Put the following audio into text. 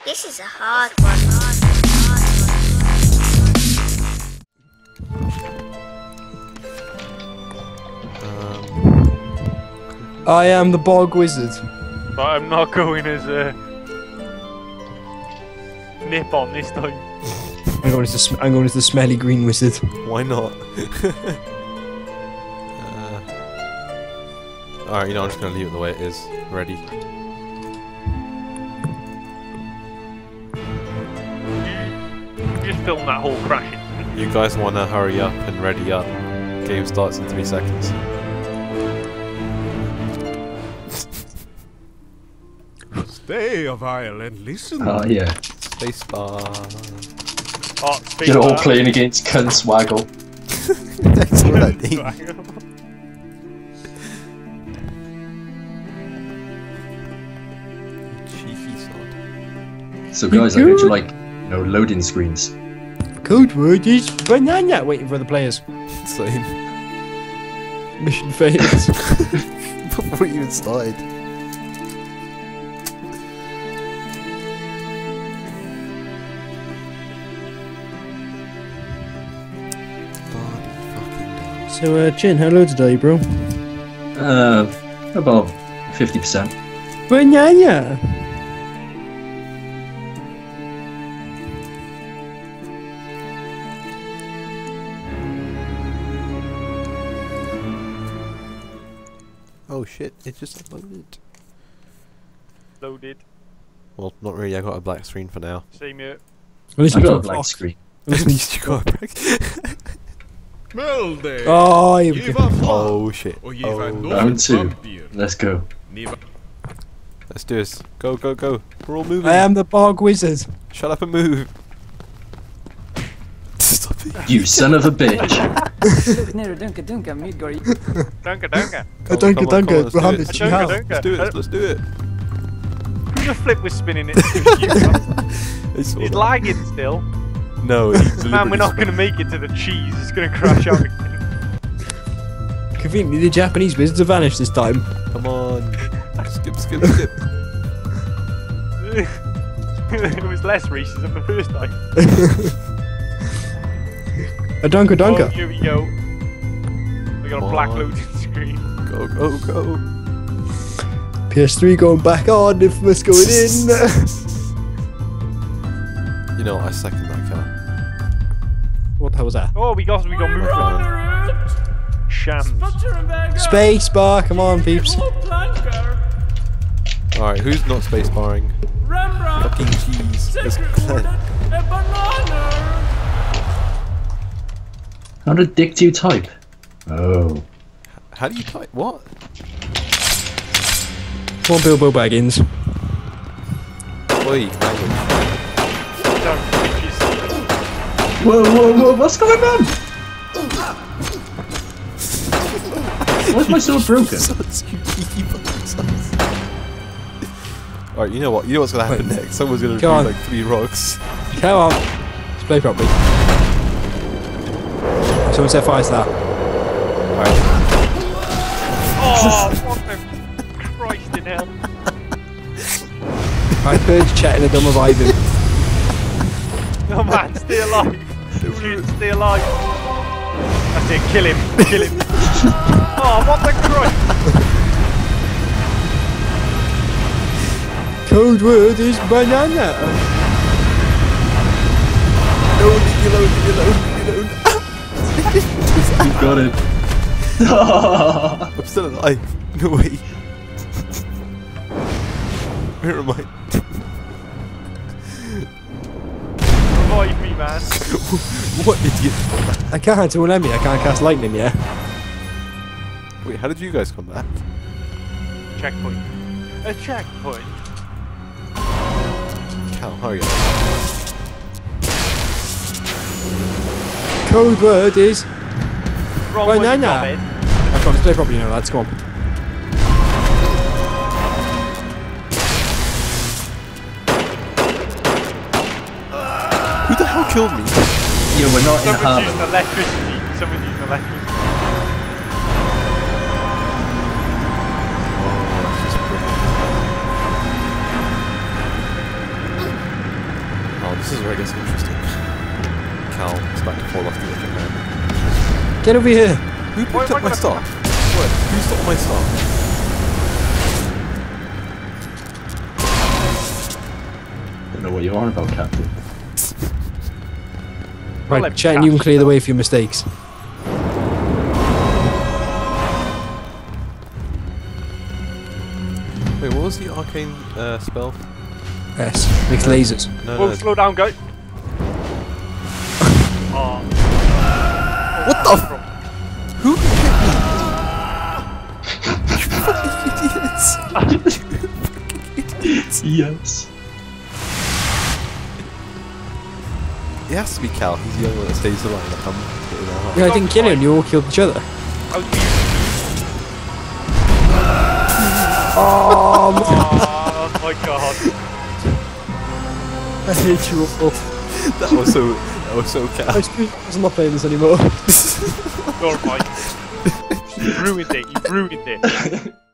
This is a hard one. I am the bog wizard. But I'm not going as a nip on this time. I'm going as the smelly green wizard. Why not? Alright, you know, I'm just gonna leave it the way it is. Ready. Just film that whole crashing. You guys wanna hurry up and ready up. Game starts in 3 seconds. Stay a while and listen. Oh yeah. Spacebar. Oh, You're all playing against Cunt Waggle. That's what I think. Cheeky sod. So guys, I heard you like, loading screens. Code word is banana. Waiting for the players. Same. Mission failed. Before you even started. So, Chin, how low today, bro? About 50%. Banana. Oh shit, it just loaded. Loaded. Well, not really, I got a black screen for now. Same here. At least I you got a got black black screen. At least you got a black. Oh, here we go. Oh shit. Round 2. Let's go. Let's do this. Go, go, go. We're all moving. I am the bog wizard. Shut up and move. Stop it. You son of a bitch. Dunka, dunka. Dunka, dunka. Behind the Let's house. do it. Let's do it. The flip was spinning it. He's lagging still. No, Man, we're not going to make it to the cheese. It's going to crash out again. Conveniently, the Japanese wizards have vanished this time. Come on. Skip, skip, skip. It was less racism the first time. A dunka, dunka. Oh, here we go. We got a black loading screen. Go, go, go. PS3 going back on, Infamous going in. You know, I second that car. What the hell was that? Oh, we got movement. Shams. Space bar, come on, peeps. Alright, who's not space barring? Fucking cheese. Let's play. How the dick do you type? Oh. How do you type? What? Come on, Bilbo Baggins. Oi, Whoa, whoa, whoa, what's going on? Why's my sword broken? Alright, you know what? You know what's gonna happen next? Someone's gonna do like 3 rocks. Come on. Let's play properly. Someone set fire to that. Alright. Oh, what the Christ in hell. I heard chatting a dumb of Ivan. Oh man, stay alive. Dude, stay alive. That's it, kill him. Kill him. Oh, what the Christ. Code word is banana. No, leave me alone, leave me alone, leave me alone. You got it. I'm still alive. No way. Where am I? Revive me, man. What idiot? I can't, it won't let me. I can't cast lightning yet. Wait, how did you guys come back? Checkpoint. A checkpoint. Cal, hurry up. Code word is Wrong way, banana. Mohammed. Come on, let's play properly now, lads. Come on. Who the hell killed me? Yeah, we're not in Someone's harmony. using electricity. Someone's using electricity. this is where it gets interesting. Cal is about to fall off the edge again. Get over here. Who picked up my star? What? Who stole my star? Don't know what you're on about, Captain. Right, chat, and you can clear the way for your mistakes. Wait, what was the arcane spell? S. Makes lasers. No, Whoa, no. slow down, go. Oh. What the f? Who hit me? You fucking idiots! Yes. It has to be Cal. He's the only one that stays alive. Like, I'm hitting that hard. Yeah, I didn't kill him. You all killed each other. Oh my god. I hate you all. That was so Cal. I'm not playing this anymore. You're right. You ruined it. You ruined it.